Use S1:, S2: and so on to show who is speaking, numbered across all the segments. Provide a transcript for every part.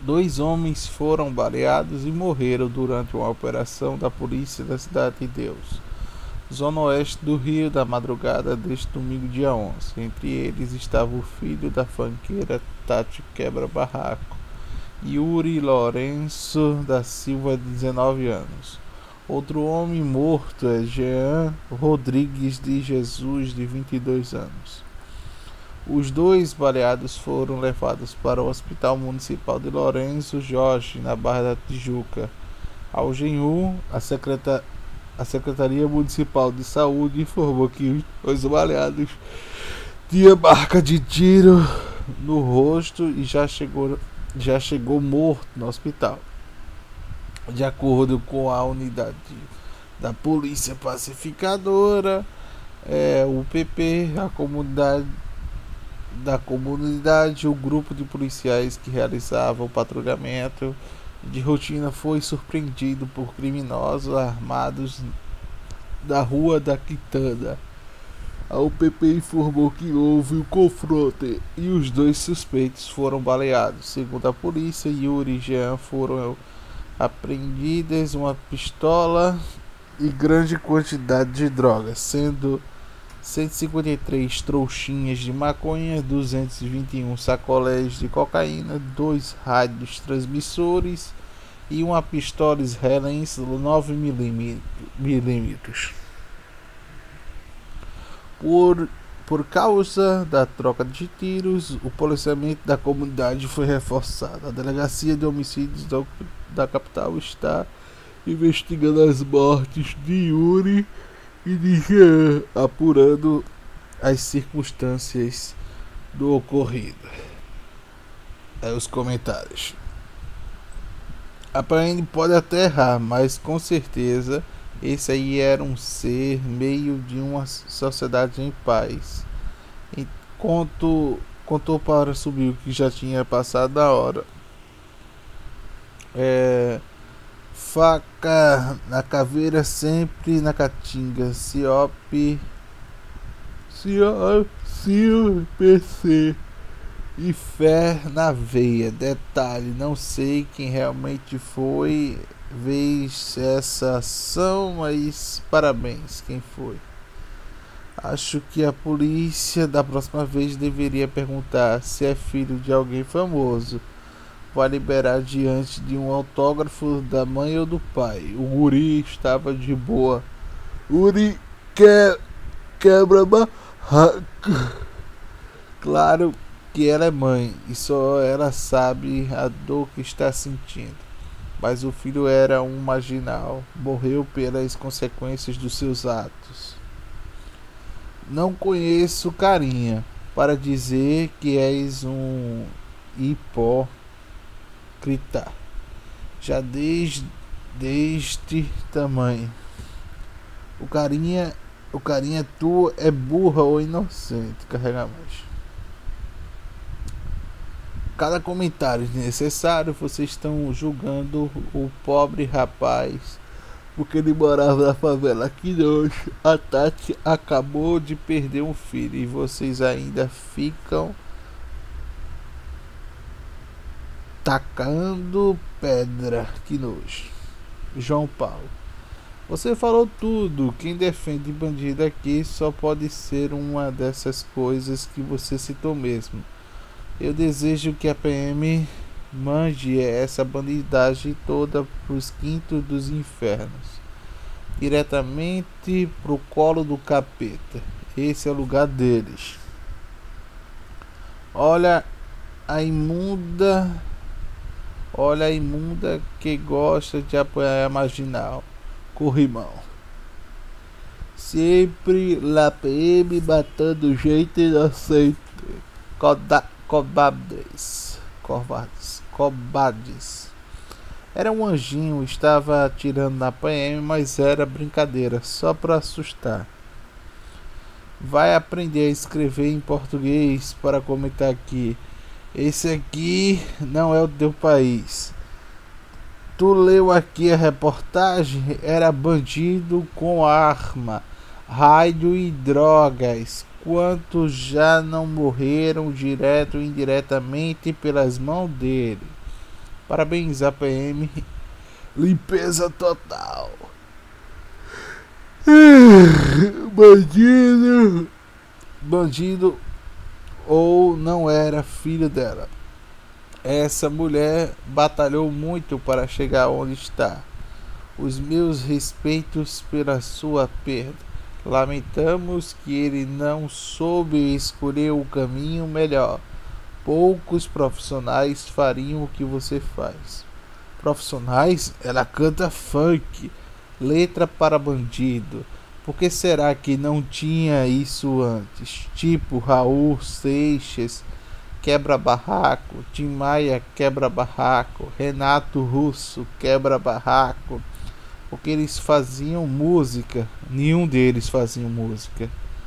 S1: Dois homens foram baleados e morreram durante uma operação da polícia da Cidade de Deus, zona oeste do Rio, da madrugada deste domingo, dia 11. Entre eles estava o filho da funkeira Tati Quebra-Barraco, Yuri Lourenço da Silva, de 19 anos. Outro homem morto é Jean Rodrigues de Jesus, de 22 anos. Os dois baleados foram levados para o Hospital Municipal de Lourenço Jorge, na Barra da Tijuca. Ao Genhu, a Secretaria Municipal de Saúde informou que os baleados tinham marca de tiro no rosto e já chegou morto no hospital. De acordo com a unidade da Polícia Pacificadora, o PP, da comunidade, o grupo de policiais que realizava o patrulhamento de rotina foi surpreendido por criminosos armados da Rua da Quitanda. A UPP informou que houve um confronto e os dois suspeitos foram baleados. Segundo a polícia, Yuri e Jean foram apreendidas uma pistola e grande quantidade de drogas, sendo 153 trouxinhas de maconha, 221 sacolés de cocaína, 2 rádios transmissores e uma pistola israelense 9mm. Por causa da troca de tiros, o policiamento da comunidade foi reforçado. A Delegacia de Homicídios da capital está investigando as mortes de Yuri e de Jean, apurando as circunstâncias do ocorrido. Os comentários. A PM pode até errar, mas com certeza esse aí era um ser meio de uma sociedade em paz. Contou para subir que já tinha passado da hora. Faca na caveira, sempre na caatinga. PC e fé na veia. Detalhe, não sei quem realmente foi fez essa ação, mas parabéns quem foi. Acho que a polícia da próxima vez deveria perguntar se é filho de alguém famoso. Vai liberar diante de um autógrafo da mãe ou do pai. O guri estava de boa. Guri quebra barraco. Claro que ela é mãe e só ela sabe a dor que está sentindo. Mas o filho era um marginal. Morreu pelas consequências dos seus atos. Não conheço carinha para dizer que és um hipócrita. Já desde tamanho. O carinha tu é burra ou inocente. Carrega mais. Cada comentário desnecessário. Vocês estão julgando o pobre rapaz porque ele morava na favela. Que nojo. A Tati acabou de perder um filho e vocês ainda ficam tacando pedra. Que nojo. João Paulo. Você falou tudo. Quem defende bandido aqui só pode ser uma dessas coisas que você citou mesmo. Eu desejo que a PM mande essa bandidagem toda pros quintos dos infernos, diretamente pro colo do capeta. Esse é o lugar deles. Olha a imunda que gosta de apoiar a marginal. Corrimão. Sempre lá PM matando gente inocente. Cobardes. Era um anjinho, estava atirando na PM, mas era brincadeira, só para assustar. Vai aprender a escrever em português para comentar aqui. Esse aqui não é o teu país. Tu leu aqui a reportagem? Era bandido com arma, rádio e drogas. Quantos já não morreram direto ou indiretamente pelas mãos dele? Parabéns, APM. Limpeza total. Bandido ou não era filho dela. Essa mulher batalhou muito para chegar onde está. Os meus respeitos pela sua perda. Lamentamos que ele não soube escolher o caminho melhor. Poucos profissionais fariam o que você faz. Profissionais? Ela canta funk, letra para bandido. Por que será que não tinha isso antes? Tipo Raul Seixas, quebra-barraco, Tim Maia, quebra-barraco, Renato Russo, quebra-barraco. Porque eles faziam música. Nenhum deles fazia música.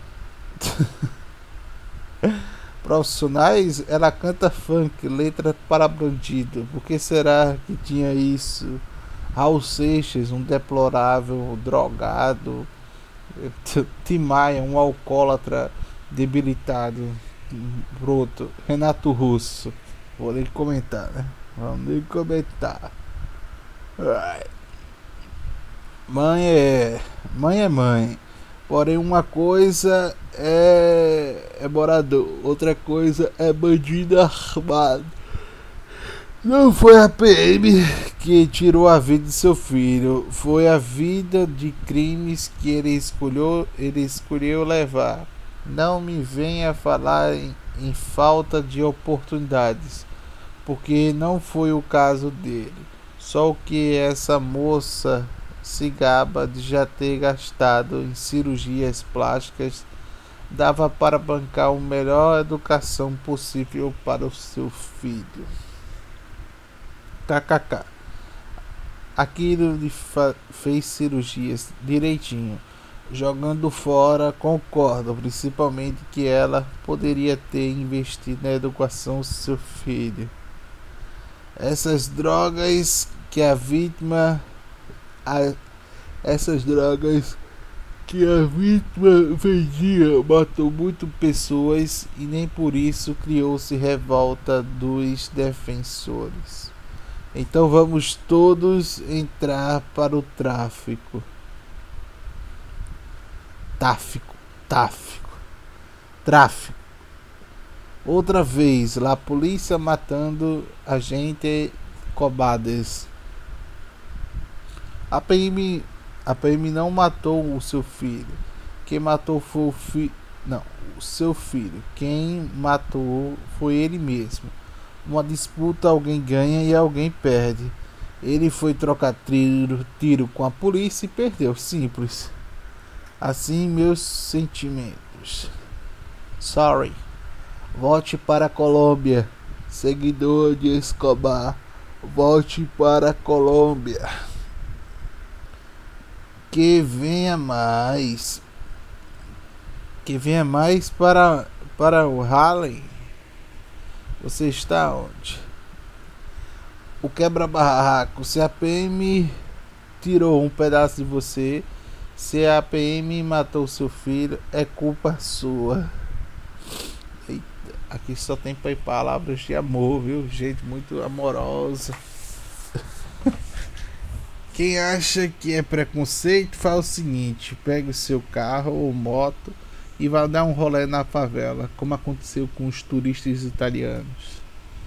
S1: Profissionais, ela canta funk, letra para bandido. Por que será que tinha isso? Raul Seixas, um deplorável drogado. Tim Maia, um alcoólatra debilitado. Pronto. Renato Russo. Vou nem comentar, né? Vamos nem comentar. Ai. Mãe é mãe. Porém, uma coisa é morador, outra coisa é bandido armado. Não foi a PM que tirou a vida de seu filho, foi a vida de crimes que ele escolheu levar. Não me venha falar em falta de oportunidades, porque não foi o caso dele. Só o que essa moça se gaba de já ter gastado em cirurgias plásticas dava para bancar a melhor educação possível para o seu filho. KKK. Aquilo fez cirurgias direitinho. Jogando fora, concordo, principalmente que ela poderia ter investido na educação do seu filho. Essas drogas que a vítima vendia matou muito pessoas e nem por isso criou-se revolta dos defensores. Então vamos todos entrar para o tráfico. Outra vez, lá a polícia matando a gente cobardes. A PM não matou o seu filho. Quem matou foi o seu filho. Quem matou foi ele mesmo. Uma disputa alguém ganha e alguém perde. Ele foi trocar tiro com a polícia e perdeu. Simples. Assim meus sentimentos. Sorry. Volte para a Colômbia. Seguidor de Escobar. Volte para a Colômbia. Que venha mais para o Harlem. Você está onde? O quebra-barraco. Se a PM tirou um pedaço de você, se a PM matou seu filho, é culpa sua. Eita, aqui só tem palavras de amor, viu? Gente muito amorosa. Quem acha que é preconceito, faz o seguinte: pega o seu carro ou moto e vai dar um rolê na favela, como aconteceu com os turistas italianos.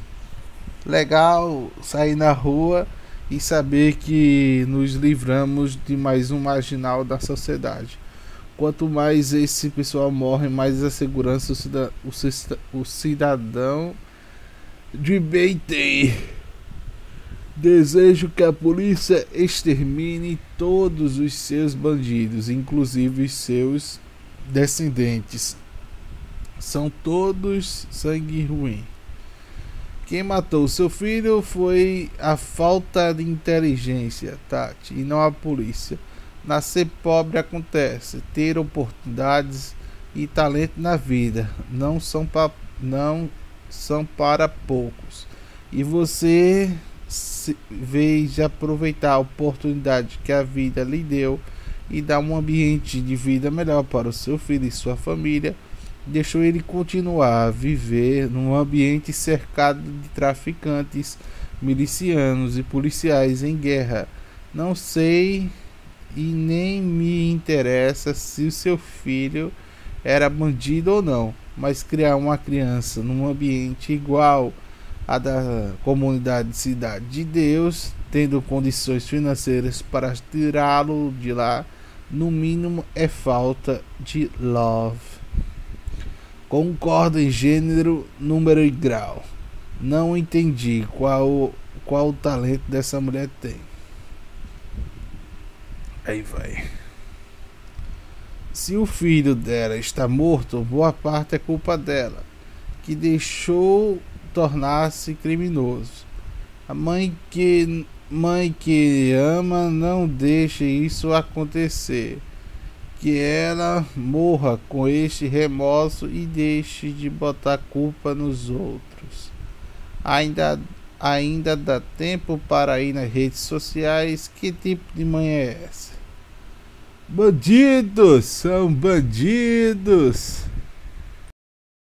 S1: Legal sair na rua e saber que nos livramos de mais um marginal da sociedade. Quanto mais esse pessoal morre, mais a segurança o cidadão de bem tem. Desejo que a polícia extermine todos os seus bandidos, inclusive os seus descendentes. São todos sangue ruim. Quem matou seu filho foi a falta de inteligência, Tati, e não a polícia. Nascer pobre acontece, ter oportunidades e talento na vida não são para poucos. E você veja aproveitar a oportunidade que a vida lhe deu e dar um ambiente de vida melhor para o seu filho e sua família. deixou ele continuar a viver num ambiente cercado de traficantes, milicianos e policiais em guerra. Não sei e nem me interessa se o seu filho era bandido ou não, mas criar uma criança num ambiente igual a da comunidade Cidade de Deus, tendo condições financeiras para tirá-lo de lá, no mínimo é falta de love. Concordo em gênero, número e grau. Não entendi qual o talento dessa mulher tem. Aí vai. Se o filho dela está morto, boa parte é culpa dela, que deixou tornar-se criminoso. A mãe que ama não deixe isso acontecer. Que ela morra com este remorso e deixe de botar culpa nos outros. Ainda dá tempo para ir nas redes sociais. Que tipo de mãe é essa? Bandidos são bandidos.